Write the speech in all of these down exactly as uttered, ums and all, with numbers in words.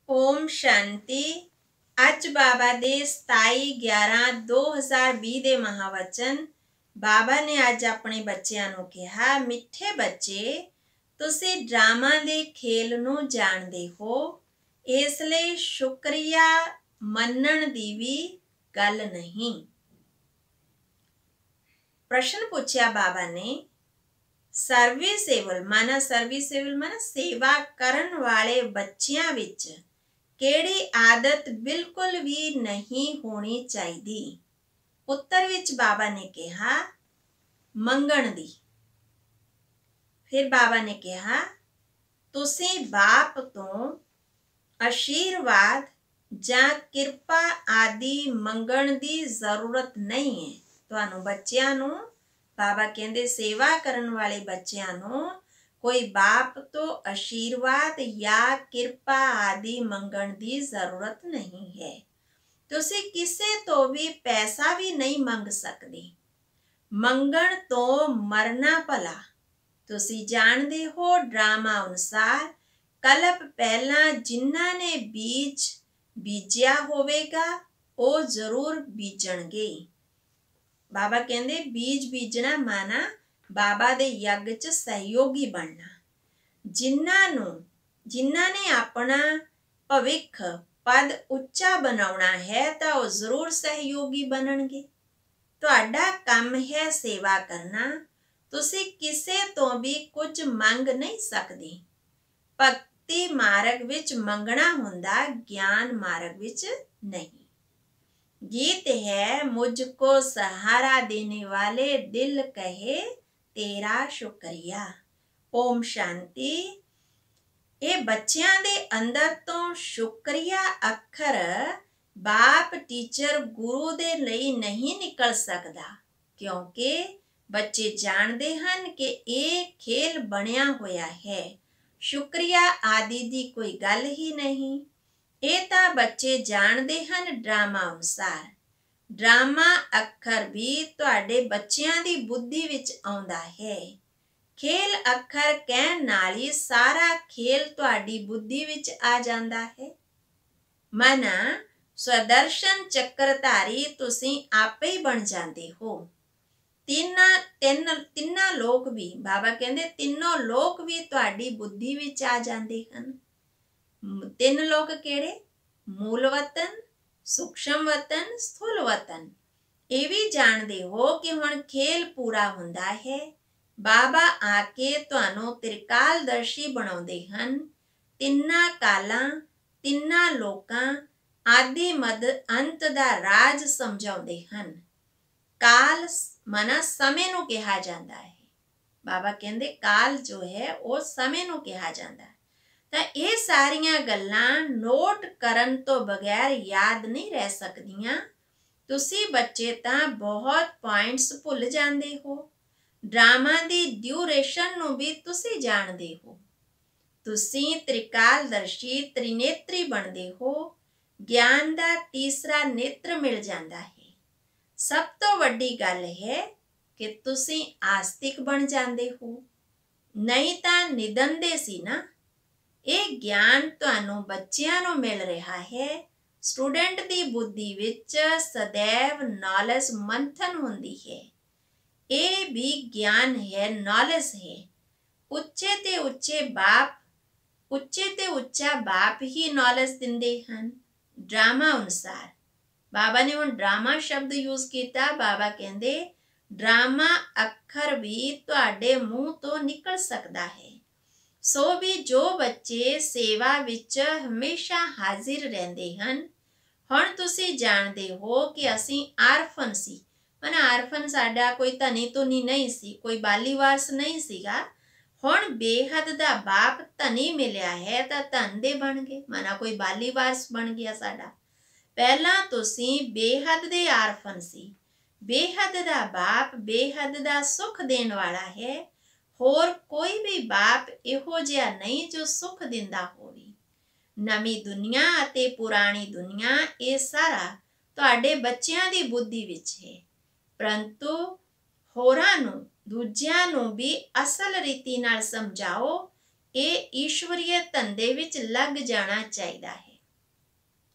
ओम शांति। अज बाबा दे सताई ग्यारह दो हज़ार भी दे महावचन। बाबा ने अज अपने बच्चों नूं कहा, मिठे बच्चे तुसी ड्रामा दे खेल नूं जाणदे हो, इसलिए शुक्रिया मनण दी भी गल नहीं। प्रश्न पूछया बाबा ने, सर्विसेबल माना सर्विसेबल माना सेवा करन वाले बच्चियां विच केड़ी आदत बिल्कुल भी नहीं होनी चाहिदी। उत्तर विच बाबा ने कहा, मंगण दी। फिर बाबा ने कहा, तुसी बाप तो आशीर्वाद जां किरपा आदि मंगण दी जरूरत नहीं है। तुहानू बच्चियां नू बाबा कहंदे सेवा करन वाले बच्चियां नू कोई बाप तो आशीर्वाद या किरपा आदि मंगण दी जरूरत नहीं है। तुसी किसे तो भी पैसा भी नहीं मंग सकदे। मंगण तो मरना भला। तुसी जानदे हो ड्रामा अनुसार कलप पहला जिन्हां ने बीज बीजिया होवेगा ओ जरूर बीजणगे। बाबा कहंदे बीज बीजना माना बाबा दे यज्ञ च सहयोगी बनना। जिन्हां नूं जिन्हां ने अपना भविख पद उच्चा बनाउणा है तां ओ जरूर सहयोगी बनणगे। तुहाडा काम है सेवा करना। तुसी किसे तो भी कुछ मंग नहीं सकदे। भक्ति मार्ग विच मंगना हुंदा, ज्ञान मार्ग विच नहीं। गीत है, मुझको सहारा देने वाले दिल कहे तेरा शुक्रिया। ओम शांति। ये बच्चियां दे अंदर तो शुक्रिया अखर बाप टीचर गुरु दे लई नहीं निकल सकदा, क्योंकि बच्चे जानते हैं कि ये खेल बनया होया है। शुक्रिया आदि दी कोई गल ही नहीं। ये तां बच्चे जानते हैं ड्रामा अनुसार। ड्रामा अखर भी तुहाडे बच्चियां दी बुद्धि विच आउंदा है। खेल अखर कहण नाल ही सारा खेल तुहाडी बुद्धि विच आ जांदा है। मना स्वदर्शन चक्रधारी तुसी आपे ही बन जांदे हो। तीना तीन तिन्ना लोक भी बाबा कहंदे तीनों लोक भी तुहाडी बुद्धि विच आ जांदे हन। तीन लोक केड़े? मूल वतन, सूक्ष्म वतन, स्थूल वतन। ये भी जानते हो कि हुण खेल पूरा हुंदा है। बाबा आके तुहानू त्रिकालदर्शी बनाउंदे हन। तिन्ना कालां, तिन्ना लोकां, आदि मद अंत दा राज समझाउंदे हन। काल मना समय नू कहा जाता है। बाबा कहंदे काल जो है वो समय नू कहा जाता है। तां ये सारियां गल्लां नोट करन तो बगैर याद नहीं रह सकदियां। तुसी बच्चे तां बहुत पॉइंट्स भुल जांदे हो। ड्रामा दी ड्यूरेशन नू भी तुसी जानदे हो। तुसी त्रिकालदर्शी त्रिनेत्री बनदे हो। ज्ञान दा तीसरा नेत्र मिल जाता है। सब तो वड्डी गल है कि तुसी आस्तिक बन जांदे हो, नहीं तां निधनदे सी ना। ये ज्ञान तुहानू बच्चियां नू मिल रहा है। स्टूडेंट दी बुद्धि विच सदैव नॉलेज मंथन हुंदी है। ये भी ज्ञान है, नॉलेज है। उच्चे ते उच्चे बाप उच्चे ते उच्चा बाप ही नॉलेज दिंदे हन। ड्रामा अनुसार बाबा ने हुण ड्रामा शब्द यूज किया। बाबा कहंदे ड्रामा अखर भी तुहाडे मुंह तो निकल सकता है। सो भी जो बच्चे सेवा विच हमेशा हाजिर रहंदे हन। हुण तुसी जानदे हो कि असीं आरफन सी। मना आरफन साडा कोई धनी धुनी नहीं सी, कोई बाली वारस नहीं सीगा। हुण बेहद दा बाप धनी मिलिया है तां धन दे बन गए, मना कोई बाली वारस बन गया साडा। पहला तुसी बेहद दे आरफन सी। बेहद दा बाप बेहद दा सुख देण वाला है। होर कोई भी बाप इहो जिहा नहीं जो सुख दिंदा होवे। नवी दुनिया अते पुरानी दुनिया ये सारा तुहाडे बच्चियां दी बुद्धि विच है। परंतु होरां नूं दूजियां नूं भी असल रीति नाल समझाओ। ये ईश्वरीय धंधे विच लग जाना चाहिदा है।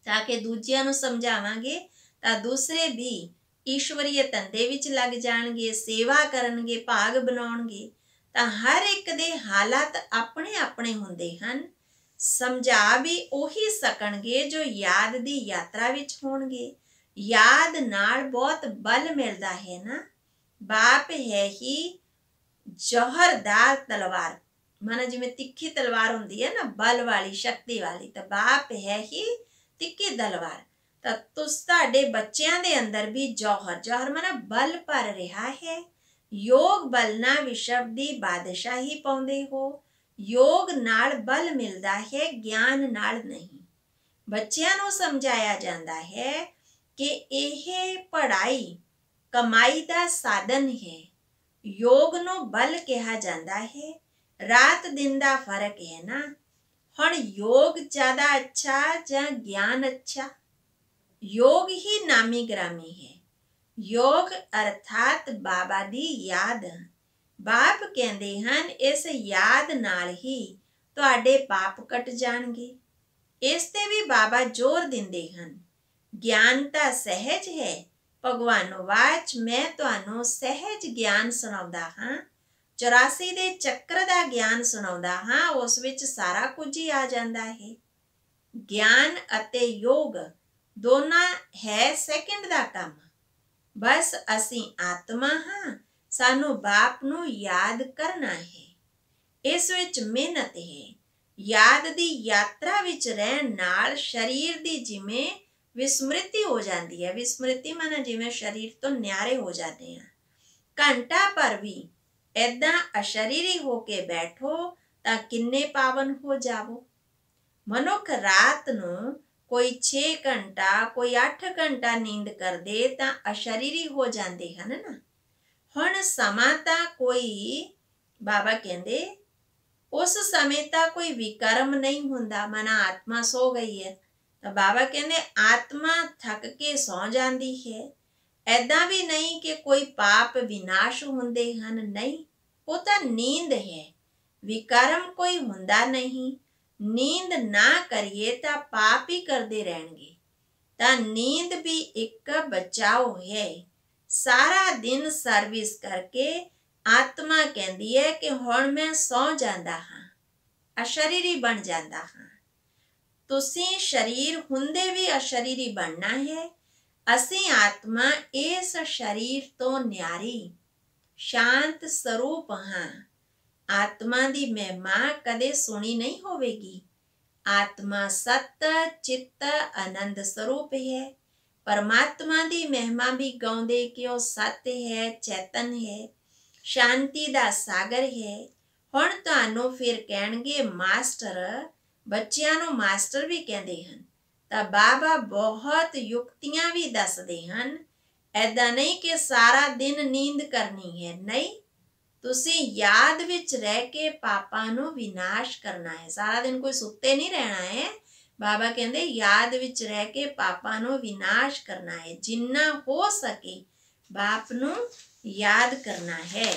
ਤਾਂ ਕਿ ਦੂਜਿਆਂ ਨੂੰ ਸਮਝਾਵਾਂਗੇ ਤਾਂ ਦੂਸਰੇ ਵੀ ਈਸ਼ਵਰੀय ਧੰਦੇ ਵਿੱਚ ਲੱਗ ਜਾਣਗੇ, ਸੇਵਾ ਕਰਨਗੇ, ਭਾਗ ਬਣਾਉਣਗੇ। ਤਾਂ ਹਰ ਇੱਕ ਦੇ ਹਾਲਾਤ ਆਪਣੇ ਆਪਣੇ ਹੁੰਦੇ ਹਨ। ਸਮਝਾ ਵੀ ਉਹੀ ਸਕਣਗੇ ਜੋ ਯਾਦ ਦੀ ਯਾਤਰਾ ਵਿੱਚ ਹੋਣਗੇ। ਯਾਦ ਨਾਲ ਬਹੁਤ ਬਲ ਮਿਲਦਾ ਹੈ ਨਾ। ਬਾਪ ਹੈ ਹੀ ਜੌਹਰਦਾਰ ਤਲਵਾਰ, ਮਾਨਾ ਜਿਵੇਂ ਤਿੱਖੀ ਤਲਵਾਰ ਹੁੰਦੀ ਹੈ ਨਾ, ਬਲ ਵਾਲੀ, ਸ਼ਕਤੀ ਵਾਲੀ, ਤਾਂ ਬਾਪ ਹੈ ਹੀ ਤਿੱਖੀ ਤਲਵਾਰ। ਤਾਂ ਤੁਸ ਤੁਹਾਡੇ ਬੱਚਿਆਂ ਦੇ ਅੰਦਰ ਵੀ ਜੌਹਰ, ਜੌਹਰ ਮਾਨਾ ਬਲ ਭਰ ਰਿਹਾ ਹੈ। ਯੋਗ ਬਲ ਨਾਲ ਵਿਸ਼ਵ ਦੀ ਬਾਦਸ਼ਾਹੀ ਪਾਉਂਦੇ ਹੋ। ਯੋਗ ਨਾਲ ਬਲ ਮਿਲਦਾ ਹੈ, ਗਿਆਨ ਨਾਲ ਨਹੀਂ। ਬੱਚਿਆਂ ਨੂੰ ਸਮਝਾਇਆ ਜਾਂਦਾ ਹੈ ਕਿ ਇਹ ਪੜ੍ਹਾਈ ਕਮਾਈ ਦਾ ਸਾਧਨ ਹੈ। ਯੋਗ ਨੂੰ ਬਲ ਕਿਹਾ ਜਾਂਦਾ ਹੈ। ਰਾਤ ਦਿਨ ਦਾ ਫਰਕ ਹੈ ਨਾ। ਹੁਣ ਯੋਗ ਜ਼ਿਆਦਾ ਅੱਛਾ ਜਾਂ ਗਿਆਨ ਅੱਛਾ? ਯੋਗ ਹੀ ਨਾਮੀ ਗ੍ਰਾਮੀ ਹੈ। ਯੋਗ ਅਰਥਾਤ ਬਾਬਾ ਦੀ ਯਾਦ। ਬਾਪ ਕਹਿੰਦੇ ਹਨ ਇਸ ਯਾਦ ਨਾਲ ਹੀ ਤੁਹਾਡੇ ਪਾਪ ਕੱਟ ਜਾਣਗੇ। ਇਸ ਤੇ ਵੀ ਬਾਬਾ ਜ਼ੋਰ ਦਿੰਦੇ ਹਨ। ਗਿਆਨ ਤਾਂ ਸਹਿਜ ਹੈ। ਭਗਵਾਨ ਵਾਚ ਮੈਂ ਤੁਹਾਨੂੰ ਸਹਿਜ ਗਿਆਨ ਸੁਣਾਉਂਦਾ ਹਾਂ। ਚੁਰਾਸੀ ਦੇ ਚੱਕਰ ਦਾ ਗਿਆਨ ਸੁਣਾਉਂਦਾ ਹਾਂ। ਉਸ ਵਿੱਚ ਸਾਰਾ ਕੁਝ ਹੀ ਆ ਜਾਂਦਾ ਹੈ। ਗਿਆਨ ਅਤੇ ਯੋਗ ਦੋਨਾਂ ਹੈ ਸੈਕਿੰਡ ਦਾ ਕੰਮ। ਬਸ ਅਸੀਂ ਆਤਮਾ ਹਾਂ, ਸਾਨੂੰ ਬਾਪ ਨੂੰ ਯਾਦ ਕਰਨਾ ਹੈ। ਇਸ ਵਿੱਚ ਮਿਹਨਤ ਹੈ। ਯਾਦ ਦੀ ਯਾਤਰਾ ਵਿੱਚ ਰਹਿਣ ਨਾਲ ਸਰੀਰ ਦੀ ਜਿਵੇਂ ਵਿਸਮ੍ਰਿਤੀ ਹੋ ਜਾਂਦੀ ਹੈ। ਵਿਸਮ੍ਰਿਤੀ ਮਾਨਾ ਜਿਵੇਂ ਸਰੀਰ ਤੋਂ ਨਿਆਰੇ ਹੋ ਜਾਂਦੇ ਆ। ਘੰਟਾ ਪਰ ਵੀ ਏਦਾਂ ਅਸ਼ਰੀਰੀ ਹੋ ਕੇ ਬੈਠੋ ਤਾਂ ਕਿੰਨੇ ਪਾਵਨ ਹੋ ਜਾਵੋ। ਮਨੁੱਖ ਰਾਤ ਨੂੰ ਕੋਈ ਛੇ ਘੰਟਾ, ਕੋਈ ਅੱਠ ਘੰਟਾ ਨੀਂਦ ਕਰਦੇ ਤਾਂ ਅਸ਼ਰੀਰੀ ਹੋ ਜਾਂਦੇ ਹਨ ਨਾ। ਹੁਣ ਸਮਾਂ ਤਾਂ ਕੋਈ, ਬਾਬਾ ਕਹਿੰਦੇ ਉਸ ਸਮੇਂ ਤਾਂ ਕੋਈ ਵਿਕਰਮ ਨਹੀਂ ਹੁੰਦਾ। ਮਨਾ ਆਤਮਾ ਸੋ ਗਈ ਹੈ ਤਾਂ ਬਾਬਾ ਕਹਿੰਦੇ ਆਤਮਾ ਥੱਕ ਕੇ ਸੌ ਜਾਂਦੀ ਹੈ। ਐਦਾਂ ਵੀ ਨਹੀਂ ਕਿ ਕੋਈ ਪਾਪ ਵਿਨਾਸ਼ ਹੁੰਦੇ ਹਨ, ਨਹੀਂ, ਉਹ ਤਾਂ ਨੀਂਦ ਹੈ। ਵਿਕਰਮ ਕੋਈ ਹੁੰਦਾ ਨਹੀਂ। ਨੀਂਦ ਨਾ ਕਰੀਏ ਤਾਂ ਪਾਪ ਹੀ ਕਰਦੇ ਰਹਿਣਗੇ। ਤਾਂ ਨੀਂਦ ਵੀ ਇੱਕ ਬਚਾਓ ਹੈ। ਸਾਰਾ ਦਿਨ ਸਰਵਿਸ ਕਰਕੇ ਆਤਮਾ ਕਹਿੰਦੀ ਹੈ ਕਿ ਹੁਣ ਮੈਂ ਸੌ ਜਾਂਦਾ ਹਾਂ, ਅਸ਼ਰੀਰੀ ਬਣ ਜਾਂਦਾ ਹਾਂ। ਤੁਸੀਂ ਸਰੀਰ ਹੁੰਦੇ ਵੀ ਅਸ਼ਰੀਰੀ ਬਣਨਾ ਹੈ। ਅਸੀਂ ਆਤਮਾ ਇਸ ਸਰੀਰ ਤੋਂ ਨਿਆਰੀ ਸ਼ਾਂਤ ਸਰੂਪ ਹਾਂ। ਆਤਮਾ ਦੀ ਮਹਿਮਾ ਕਦੇ ਸੁਣੀ ਨਹੀਂ ਹੋਵੇਗੀ। ਆਤਮਾ ਸਤ ਚਿੱਤ ਆਨੰਦ ਸਰੂਪ ਹੈ। ਪਰਮਾਤਮਾ ਦੀ ਮਹਿਮਾ ਵੀ ਗਾਉਂਦੇ ਕਿ ਉਹ ਸਤ ਹੈ, ਚੇਤਨ ਹੈ, ਸ਼ਾਂਤੀ ਦਾ ਸਾਗਰ ਹੈ। ਹੁਣ ਤੁਹਾਨੂੰ ਫਿਰ ਕਹਿਣਗੇ ਮਾਸਟਰ, ਬੱਚਿਆਂ ਨੂੰ ਮਾਸਟਰ ਵੀ ਕਹਿੰਦੇ ਹਨ। ਤਾਂ ਬਾਬਾ ਬਹੁਤ ਯੁਕਤੀਆਂ ਵੀ ਦੱਸਦੇ ਹਨ। ਐਦਾਂ ਨਹੀਂ ਕਿ ਸਾਰਾ ਦਿਨ ਨੀਂਦ ਕਰਨੀ ਹੈ, ਨਹੀਂ, ਤੁਸੀਂ ਯਾਦ ਵਿੱਚ ਰਹਿ ਕੇ ਪਾਪਾਂ ਨੂੰ ਵਿਨਾਸ਼ ਕਰਨਾ ਹੈ। ਸਾਰਾ ਦਿਨ ਕੋਈ ਸੁੱਤੇ ਨਹੀਂ ਰਹਿਣਾ ਹੈ। ਬਾਬਾ ਕਹਿੰਦੇ ਯਾਦ ਵਿੱਚ ਰਹਿ ਕੇ ਪਾਪਾਂ ਨੂੰ ਵਿਨਾਸ਼ ਕਰਨਾ ਹੈ। ਜਿੰਨਾ ਹੋ ਸਕੇ ਬਾਪ ਨੂੰ ਯਾਦ ਕਰਨਾ ਹੈ।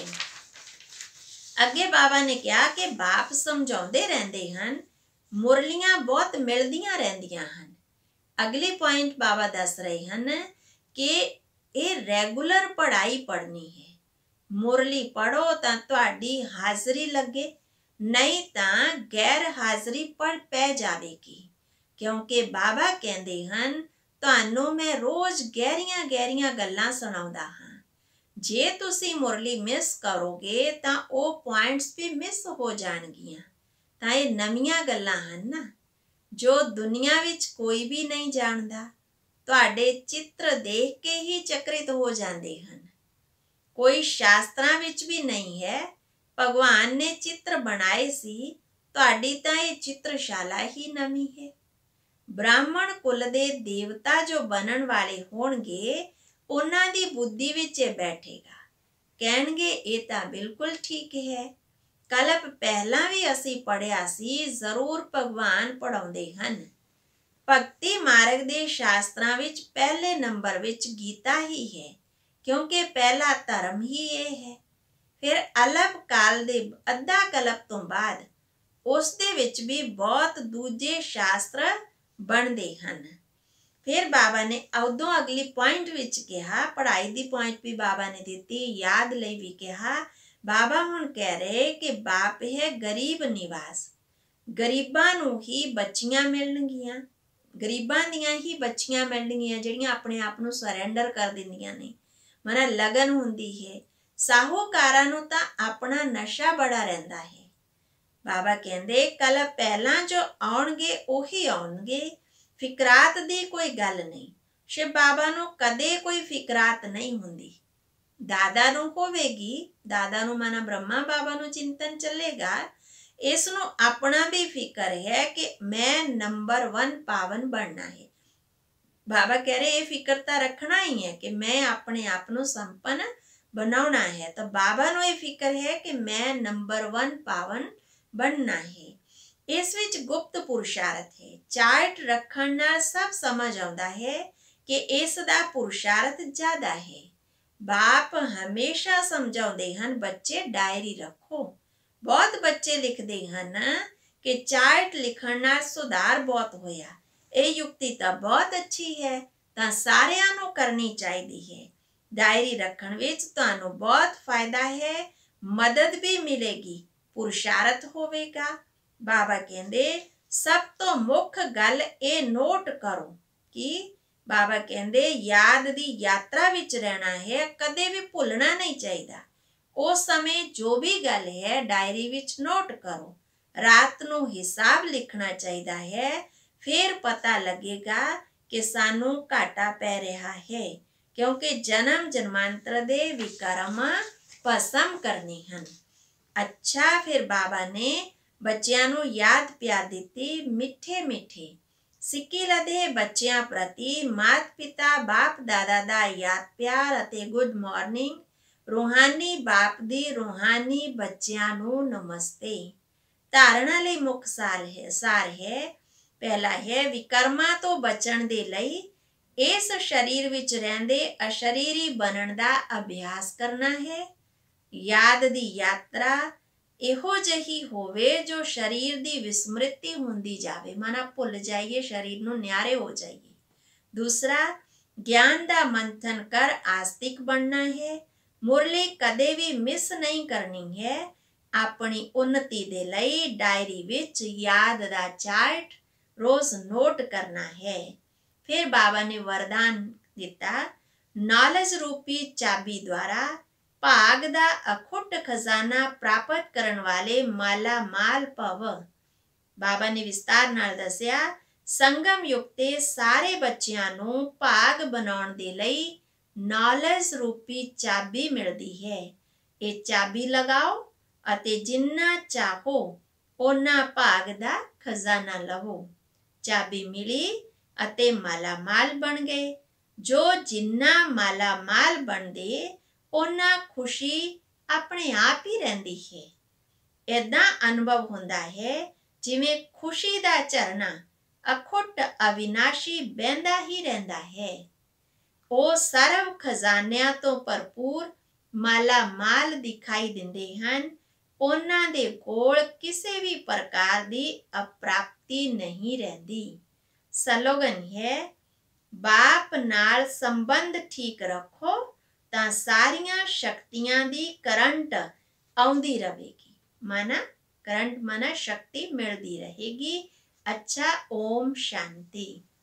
ਅੱਗੇ ਬਾਬਾ ਨੇ ਕਿਹਾ ਕਿ ਬਾਪ ਸਮਝਾਉਂਦੇ ਰਹਿੰਦੇ ਹਨ, ਮੁਰਲੀਆਂ ਬਹੁਤ ਮਿਲਦੀਆਂ ਰਹਿੰਦੀਆਂ ਹਨ। ਅਗਲੀ ਪੁਆਇੰਟ ਬਾਬਾ ਦੱਸ ਰਹੇ ਹਨ ਕਿ ਇਹ ਰੈਗੂਲਰ ਪੜ੍ਹਾਈ ਪੜ੍ਹਨੀ ਹੈ। ਮੁਰਲੀ ਪੜ੍ਹੋ ਤਾਂ ਤੁਹਾਡੀ ਹਾਜ਼ਰੀ ਲੱਗੇ, ਨਹੀਂ ਤਾਂ ਗੈਰ ਹਾਜ਼ਰੀ ਪੜ ਪੈ ਜਾਵੇਗੀ। ਕਿਉਂਕਿ ਬਾਬਾ ਕਹਿੰਦੇ ਹਨ ਤੁਹਾਨੂੰ ਮੈਂ ਰੋਜ਼ ਗਹਿਰੀਆਂ ਗਹਿਰੀਆਂ ਗੱਲਾਂ ਸੁਣਾਉਂਦਾ ਹਾਂ। ਜੇ ਤੁਸੀਂ ਮੁਰਲੀ ਮਿਸ ਕਰੋਗੇ ਤਾਂ ਉਹ ਪੁਆਇੰਟਸ ਵੀ ਮਿਸ ਹੋ ਜਾਣਗੀਆਂ। ਤਾਂ ਇਹ ਨਵੀਆਂ ਗੱਲਾਂ ਹਨ ਨਾ, ਜੋ ਦੁਨੀਆ ਵਿੱਚ ਕੋਈ ਵੀ ਨਹੀਂ ਜਾਣਦਾ। ਤੁਹਾਡੇ ਚਿੱਤਰ ਦੇਖ ਕੇ ਹੀ ਚਕਰਿਤ ਹੋ ਜਾਂਦੇ ਹਨ। ਕੋਈ ਸ਼ਾਸਤਰਾਂ ਵਿੱਚ ਵੀ ਨਹੀਂ ਹੈ। ਭਗਵਾਨ ਨੇ ਚਿੱਤਰ ਬਣਾਏ ਸੀ, ਤੁਹਾਡੀ ਤਾਂ ਇਹ ਚਿੱਤਰਸ਼ਾਲਾ ਹੀ ਨਵੀਂ ਹੈ। ਬ੍ਰਾਹਮਣ ਕੁਲ ਦੇ ਦੇਵਤਾ ਜੋ ਬਣਨ ਵਾਲੇ ਹੋਣਗੇ, ਉਹਨਾਂ ਦੀ ਬੁੱਧੀ ਵਿੱਚ ਇਹ ਬੈਠੇਗਾ। ਕਹਿਣਗੇ ਇਹ ਤਾਂ ਬਿਲਕੁਲ ਠੀਕ ਹੈ। ਕਲਪ ਪਹਿਲਾਂ ਵੀ ਅਸੀਂ ਪੜ੍ਹਿਆ ਸੀ, ਜ਼ਰੂਰ ਭਗਵਾਨ ਪੜ੍ਹਾਉਂਦੇ ਹਨ। ਭਗਤੀ ਮਾਰਗ ਦੇ ਸ਼ਾਸਤਰਾਂ ਵਿੱਚ ਪਹਿਲੇ ਨੰਬਰ ਵਿੱਚ ਗੀਤਾ ਹੀ ਹੈ, ਕਿਉਂਕਿ ਪਹਿਲਾ ਧਰਮ ਹੀ ਇਹ ਹੈ। ਫਿਰ ਅਲਪ ਕਾਲ ਦੇ ਅੱਧਾ ਕਲਪ ਤੋਂ ਬਾਅਦ ਉਸ ਦੇ ਵਿੱਚ ਵੀ ਬਹੁਤ ਦੂਜੇ ਸ਼ਾਸਤਰ ਬਣਦੇ ਹਨ। फिर बाबा ने उदों अगली पॉइंट विच कहा, पढ़ाई दी पॉइंट भी बाबा ने दी, याद लई भी कहा। बाबा हुण कह रहे कि बाप है गरीब निवास, गरीबां नूं ही बच्चियां मिलणगीਆਂ, गरीबां दियां ही बच्चियां मिलणगीਆਂ ਜਿਹੜੀਆਂ ਆਪਣੇ ਆਪ ਨੂੰ ਸਰੈਂਡਰ ਕਰ ਦਿੰਦੀਆਂ ਨੇ, ਮਨਾ ਲਗਨ ਹੁੰਦੀ ਹੈ। ਸਾਹੂਕਾਰਾਂ ਨੂੰ ਤਾਂ ਆਪਣਾ ਨਸ਼ਾ ਬੜਾ ਰਹਿੰਦਾ ਹੈ। ਬਾਬਾ ਕਹਿੰਦੇ ਕੱਲ ਪਹਿਲਾਂ ਜੋ ਆਉਣਗੇ ਉਹੀ ਆਉਣਗੇ, ਫਿਕਰਾਤ ਦੀ ਕੋਈ ਗੱਲ ਨਹੀਂ। ਸ਼ਿਵ ਬਾਬਾ ਨੂੰ ਕਦੇ ਕੋਈ ਫਿਕਰਾਤ ਨਹੀਂ ਹੁੰਦੀ। ਦਾਦਾ ਨੂੰ ਹੋਵੇਗੀ, ਦਾਦਾ ਨੂੰ ਮਨਾ ਬ੍ਰਹਮਾ ਬਾਬਾ ਨੂੰ ਚਿੰਤਨ ਚੱਲੇਗਾ। ਇਸ ਨੂੰ ਆਪਣਾ ਵੀ ਫਿਕਰ ਹੈ ਕਿ ਮੈਂ ਨੰਬਰ वन ਪਾਵਨ ਬਣਨਾ ਹੈ। ਬਾਬਾ ਕਹਿ ਰਹੇ ਇਹ ਫਿਕਰ ਤਾਂ ਰੱਖਣਾ ਹੀ ਹੈ ਕਿ ਮੈਂ ਆਪਣੇ ਆਪ ਨੂੰ ਸੰਪੰਨ ਬਣਾਉਣਾ ਹੈ। ਤਾਂ ਬਾਬਾ ਨੂੰ ਇਹ ਫਿਕਰ ਹੈ ਕਿ ਮੈਂ ਨੰਬਰ वन ਪਾਵਨ ਬਣਨਾ ਹੈ। ਇਸ ਵਿੱਚ ਗੁਪਤ ਪੁਰਸ਼ਾਰਥ ਹੈ। ਚਾਰਟ ਰੱਖਣ ਨਾਲ ਸਭ ਸਮਝ ਆਉਂਦਾ ਹੈ ਕਿ ਇਸ ਦਾ ਪੁਰਸ਼ਾਰਥ ਜ਼ਿਆਦਾ ਹੈ। ਬਾਪ ਹਮੇਸ਼ਾ ਸਮਝਾਉਂਦੇ ਹਨ ਬੱਚੇ ਡਾਇਰੀ ਰੱਖੋ। ਬਹੁਤ ਬੱਚੇ ਲਿਖਦੇ ਹਨ ਕਿ ਚਾਰਟ ਲਿਖਣ ਨਾਲ ਸੁਧਾਰ ਬਹੁਤ ਹੋਇਆ। ਇਹ ਯੁਕਤੀ ਤਾਂ ਬਹੁਤ ਅੱਛੀ ਹੈ, ਤਾਂ ਸਾਰਿਆਂ ਨੂੰ ਕਰਨੀ ਚਾਹੀਦੀ ਹੈ। ਡਾਇਰੀ ਰੱਖਣ ਵਿੱਚ ਤੁਹਾਨੂੰ ਬਹੁਤ ਫਾਇਦਾ ਹੈ, ਮਦਦ ਵੀ ਮਿਲੇਗੀ, ਪੁਰਸ਼ਾਰਥ ਹੋਵੇਗਾ। ਬਾਬਾ ਕਹਿੰਦੇ ਸਭ ਤੋਂ ਮੁੱਖ ਗੱਲ ਇਹ ਨੋਟ ਕਰੋ ਕਿ ਬਾਬਾ ਕਹਿੰਦੇ ਯਾਦ ਦੀ ਯਾਤਰਾ ਵਿੱਚ ਰਹਿਣਾ ਹੈ, ਕਦੇ ਵੀ ਭੁੱਲਣਾ ਨਹੀਂ ਚਾਹੀਦਾ। ਉਸ ਸਮੇਂ ਜੋ ਵੀ ਗੱਲ ਹੈ ਡਾਇਰੀ ਵਿੱਚ ਨੋਟ ਕਰੋ। ਰਾਤ ਨੂੰ ਹਿਸਾਬ ਲਿਖਣਾ ਚਾਹੀਦਾ ਹੈ, ਫਿਰ ਪਤਾ ਲੱਗੇਗਾ ਕਿ ਸਾਨੂੰ ਘਾਟਾ ਪੈ ਰਿਹਾ ਹੈ, ਕਿਉਂਕਿ ਜਨਮ ਜਨਮਾਂਤਰ ਦੇ ਵਿਕਰਮ ਭਸਮ ਕਰਨੇ ਹਨ। ਅੱਛਾ, ਫਿਰ ਬਾਬਾ ਨੇ ਬੱਚਿਆਂ ਨੂੰ ਯਾਦ ਪਿਆਰ ਦਿੱਤੀ, ਮਿੱਠੇ ਮਿੱਠੇ ਸਿੱਕੀ ਲਦੇ ਬੱਚਿਆਂ ਪ੍ਰਤੀ ਮਾਤ ਪਿਤਾ ਬਾਪ ਦਾਦਾ ਦਾ ਯਾਦ ਪਿਆਰ ਅਤੇ ਗੁੱਡ ਮਾਰਨਿੰਗ। ਰੂਹਾਨੀ ਬਾਪ ਦੀ ਰੂਹਾਨੀ ਬੱਚਿਆਂ ਨੂੰ ਨਮਸਤੇ। ਧਾਰਨਾ ਲਈ ਮੁੱਖ ਸਾਰ ਹੈ ਸਾਰ ਹੈ ਪਹਿਲਾ ਹੈ ਵਿਕਰਮਾਂ ਤੋਂ ਬਚਣ ਦੇ ਲਈ ਇਸ ਸਰੀਰ ਵਿੱਚ ਰਹਿੰਦੇ ਅਸ਼ਰੀਰੀ ਬਣਨ ਦਾ ਅਭਿਆਸ ਕਰਨਾ ਹੈ। ਯਾਦ ਦੀ ਯਾਤਰਾ ਇਹੋ ਜਿਹੀ ਹੋਵੇ ਜੋ ਸਰੀਰ ਦੀ ਵਿਸਮ੍ਰਿਤੀ ਹੁੰਦੀ ਜਾਵੇ, ਮਨਾ ਭੁੱਲ ਜਾਈਏ, ਸਰੀਰ ਨੂੰ ਨਿਆਰੇ ਹੋ ਜਾਈਏ। ਦੂਸਰਾ, ਗਿਆਨ ਦਾ ਮੰਥਨ ਕਰ ਆਸਤਿਕ ਬਣਨਾ ਹੈ। ਮੁਰਲੀ ਕਦੇ ਵੀ ਮਿਸ ਨਹੀਂ ਕਰਨੀ ਹੈ। ਆਪਣੀ ਉન્નਤੀ ਦੇ ਲਈ ਡਾਇਰੀ ਵਿੱਚ ਯਾਦ ਦਾ ਚਾਰਟ ਰੋਜ਼ ਨੋਟ ਕਰਨਾ ਹੈ। ਫਿਰ ਬਾਬਾ ਨੇ ਵਰਦਾਨ ਦਿੱਤਾ, ਨੌਲੇਜ ਰੂਪੀ ਚਾਬੀ ਦੁਆਰਾ ਭਾਗ ਦਾ ਅਖੁੱਟ ਖਜ਼ਾਨਾ ਪ੍ਰਾਪਤ ਕਰਨ ਵਾਲੇ ਮਾਲਾ ਮਾਲ ਭਵ। ਬਾਬਾ ਨੇ ਵਿਸਤਾਰ ਨਾਲ ਦੱਸਿਆ, ਸੰਗਮ ਯੁਗ ਤੇ ਸਾਰੇ ਬੱਚਿਆਂ ਨੂੰ ਭਾਗ ਬਣਾਉਣ ਦੇ ਲਈ ਨੌਲੇਜ ਰੂਪੀ ਚਾਬੀ ਮਿਲਦੀ ਹੈ। ਇਹ ਚਾਬੀ ਲਗਾਓ ਅਤੇ ਜਿੰਨਾ ਚਾਹੋ ਉਹਨਾਂ ਭਾਗ ਦਾ ਖਜ਼ਾਨਾ ਲਵੋ। ਚਾਬੀ ਮਿਲੀ ਅਤੇ ਮਾਲਾ ਮਾਲ ਬਣ ਗਏ। ਜੋ ਜਿੰਨਾ ਮਾਲਾ ਮਾਲ ਬਣਦੇ ਉਹਨਾਂ ਖੁਸ਼ੀ ਆਪਣੇ ਆਪ ਹੀ ਰਹਿੰਦੀ ਹੈ। ਏਦਾਂ ਅਨੁਭਵ ਹੁੰਦਾ ਹੈ ਜਿਵੇਂ ਖੁਸ਼ੀ ਦਾ ਝਰਨਾ ਅਖੁੱਟ ਅਵਿਨਾਸ਼ੀ ਬਹਿੰਦਾ ਹੀ ਰਹਿੰਦਾ ਹੈ। ਉਹ ਸਰਵ ਖਜ਼ਾਨਿਆਂ ਤੋਂ ਭਰਪੂਰ ਮਾਲਾ ਮਾਲ ਦਿਖਾਈ ਦਿੰਦੇ ਹਨ। ਉਹਨਾਂ ਦੇ ਕੋਲ ਕਿਸੇ ਵੀ ਪ੍ਰਕਾਰ ਦੀ ਅਪ੍ਰਾਪਤੀ ਨਹੀਂ ਰਹਿੰਦੀ। ਸਲੋਗਨ ਹੈ, ਬਾਪ ਨਾਲ ਸੰਬੰਧ ਠੀਕ ਰੱਖੋ ਤਾਂ ਸਾਰੀਆਂ ਸ਼ਕਤੀਆਂ ਦੀ ਕਰੰਟ ਆਉਂਦੀ ਰਹੇਗੀ। ਮਨਾ ਕਰੰਟ ਮਨਾ ਸ਼ਕਤੀ ਮਿਲਦੀ ਰਹੇਗੀ। ਅੱਛਾ, ਓਮ ਸ਼ਾਂਤੀ।